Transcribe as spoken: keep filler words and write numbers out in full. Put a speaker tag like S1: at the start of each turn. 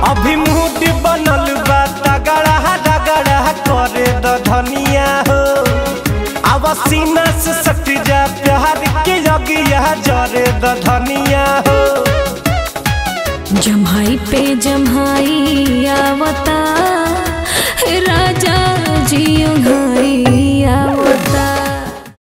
S1: अभी मूड बनल बा तगड़ा रगड़ा करे द धनिया हो। अब सीना से सट जा प्यार के जगिया जरे द धनिया हो।
S2: जम्हाई पे जम्हाई आवता राजा जी।